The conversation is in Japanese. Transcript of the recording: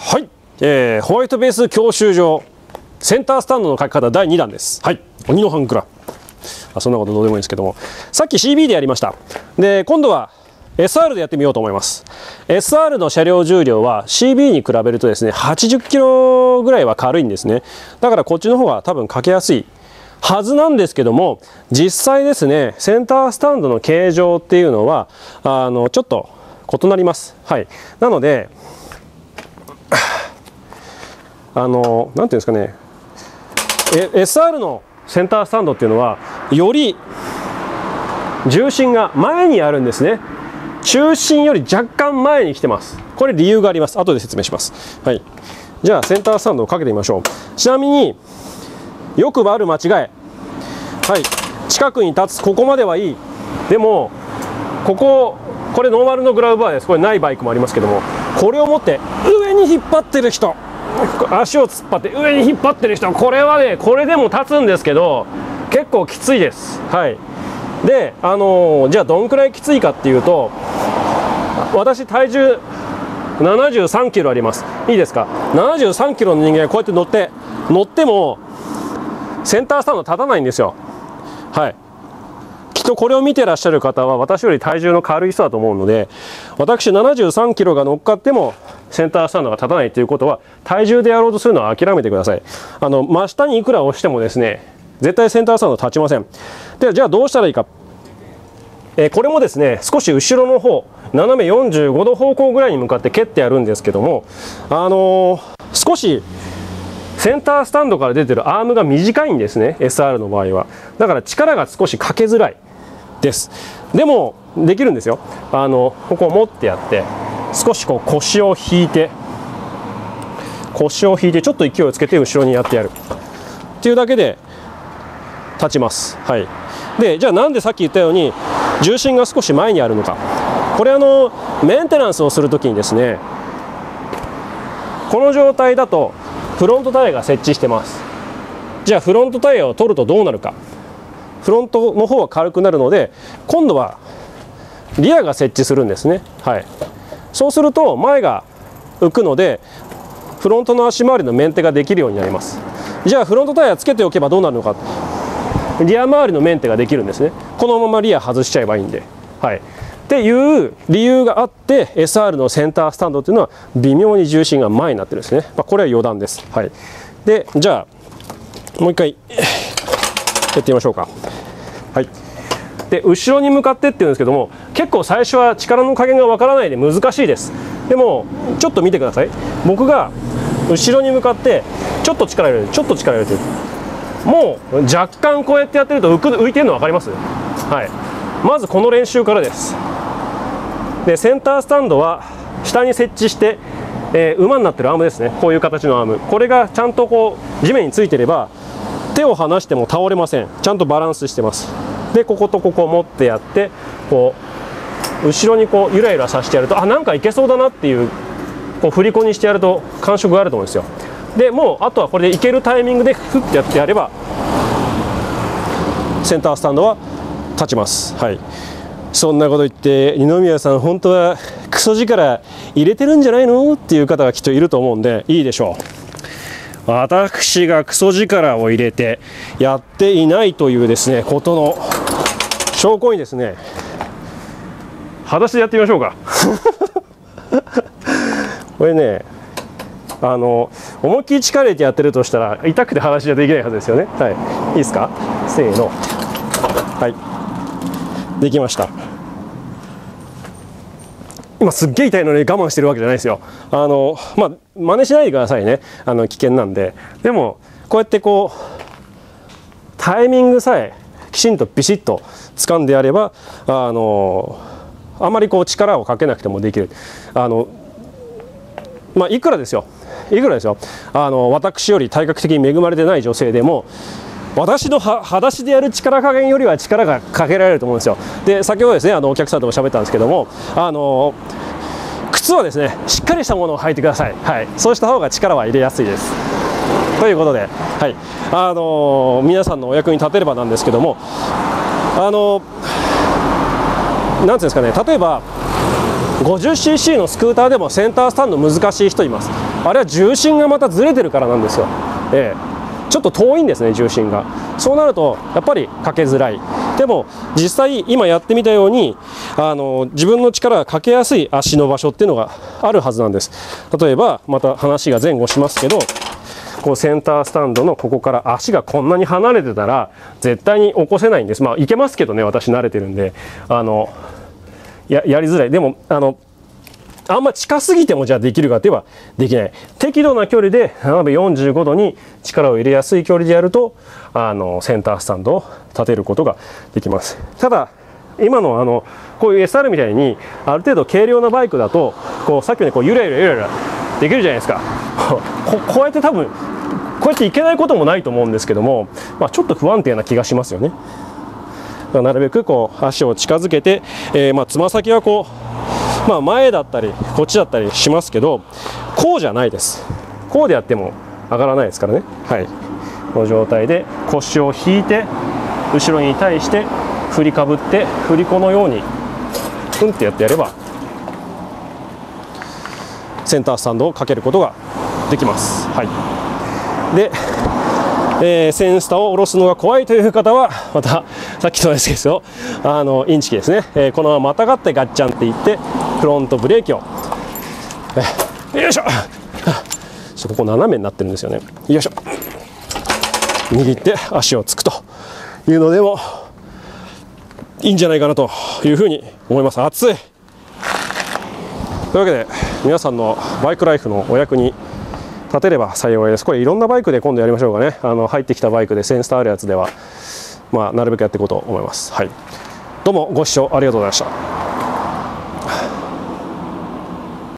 はい、ホワイトベース教習所センタースタンドの書き方第2弾です。はい、鬼の半クラ。そんなことどうでもいいんですけども、さっき CB でやりました。で、今度は SR でやってみようと思います。SR の車両重量は CB に比べるとですね、80キロぐらいは軽いんですね。だからこっちの方が多分かけやすいはずなんですけども、実際ですね、センタースタンドの形状っていうのはちょっと異なります。はい。なので、なんていうんですかね、SR のセンタースタンドっていうのはより重心が前にあるんですね。中心より若干前に来てます。これ理由があります。後で説明します。はい。じゃあセンタースタンドをかけてみましょう。ちなみによくある間違い。はい。近くに立つ、ここまではいい。でもこれノーマルのグラブバーです。これないバイクもありますけども、これを持って上に引っ張ってる人、足を突っ張って上に引っ張ってる人、これはね、これでも立つんですけど結構きついです。はい。で、じゃあどんくらいきついかっていうと、私体重73キロあります。いいですか。73キロの人間がこうやって乗ってもセンタースタンド立たないんですよ。はい。きっとこれを見てらっしゃる方は私より体重の軽い人だと思うので、私73キロが乗っかってもセンタースタンドが立たないということは、体重でやろうとするのは諦めてください。真下にいくら押してもですね、絶対センタースタンド立ちません。で、じゃあどうしたらいいか。これもですね、少し後ろの方、斜め45度方向ぐらいに向かって蹴ってやるんですけども、少しセンタースタンドから出てるアームが短いんですね、 SR の場合は。だから力が少しかけづらいです。でもできるんですよ。ここを持ってやって、少しこう腰を引いてちょっと勢いをつけて後ろにやってやるっていうだけで立ちます。はい。で、じゃあなんでさっき言ったように重心が少し前にあるのか。これメンテナンスをするときにですね、この状態だとフロントタイヤが設置してます。じゃあフロントタイヤを取るとどうなるか。フロントの方は軽くなるので、今度はリアが設置するんですね。はい。そうすると前が浮くのでフロントの足回りのメンテができるようになります。じゃあフロントタイヤつけておけばどうなるのか。リア周りのメンテができるんですね。このままリア外しちゃえばいいんで。はい。っていう理由があって SR のセンタースタンドっていうのは微妙に重心が前になってるんですね。これは余談です。はい。で、じゃあもう一回やってみましょうか。はい。で、後ろに向かってっていうんですけども、結構最初は力の加減がわからないで難しいです。でもちょっと見てください。僕が後ろに向かってちょっと力入れる、ちょっと力入れてる。もう若干こうやってやってると浮いてるの分かります？はい。まずこの練習からです。で、センタースタンドは下に設置して、馬になってるアームですね。こういう形のアーム、これがちゃんとこう地面についてれば手を離しても倒れません。ちゃんとバランスしてます。で、こことここを持ってやって、こう後ろにこうゆらゆらさせてやると、なんかいけそうだなっていう、こう振り子にしてやると感触があると思うんですよ。で、もうあとはこれでいけるタイミングでフッてやってやればセンタースタンドは立ちます。はい。そんなこと言って二宮さん本当はクソ力入れてるんじゃないのっていう方がきっといると思うんで、いいでしょう。私がクソ力を入れてやっていないというですねことの証拠にですね、裸足でやってみましょうか。これね、思いっきり力入れてやってるとしたら痛くて裸足じゃできないはずですよね。はい。いいですか。せーの。はい。できました。今すっげえ痛いのに我慢してるわけじゃないですよ。真似しないでくださいね。危険なんで。でもこうやってこうタイミングさえきちんとビシッと掴んでやれば、あまりこう力をかけなくてもできる。いくらですよ。私より体格的に恵まれてない女性でも私の裸足でやる力加減よりは力がかけられると思うんですよ。で、先ほどですね、お客さんとも喋ったんですけども、靴はですねしっかりしたものを履いてください。はい。そうした方が力は入れやすいです。ということで、はい、皆さんのお役に立てればなんですけども、なんていうんですかね、例えば50cc のスクーターでもセンタースタンド難しい人います。 あれは重心がまたずれてるからなんですよ。ちょっと遠いんですね、重心が。そうなるとやっぱりかけづらい。でも実際今やってみたように自分の力がかけやすい足の場所っていうのがあるはずなんです。例えばまた話が前後しますけど、こうセンタースタンドのここから足がこんなに離れてたら絶対に起こせないんです。まあいけますけどね、私慣れてるんでやりづらい。でもあんま近すぎてもじゃあできるかといえばできない。適度な距離で斜め45度に力を入れやすい距離でやるとセンタースタンドを立てることができます。ただ今のこういう SR みたいにある程度軽量なバイクだとこうさっきのこうゆらゆらゆらゆらできるじゃないですか。こうやって多分こうやっていけないこともないと思うんですけども、まあ、ちょっと不安定な気がしますよね。なるべくこう足を近づけて、つま先はこう前だったりこっちだったりしますけど、こうじゃないです。こうでやっても上がらないですからね。はい、この状態で腰を引いて後ろに対して振りかぶって振り子のようにってやってやればセンタースタンドをかけることができます。はい、で、センスタを下ろすのが怖いという方はまたさっきと同じですよ、インチキですね。このまままたがってガッチャンっていってフロントブレーキをよいしょ、ここ斜めになってるんですよね。よいしょ、握って足をつくというのでもいいんじゃないかなというふうに思います。熱い。というわけで皆さんのバイクライフのお役に立てれば幸いです。これいろんなバイクで今度やりましょうかね。入ってきたバイクでセンスターあるやつではなるべくやっていこうと思います。はい、どうもご視聴ありがとうございました。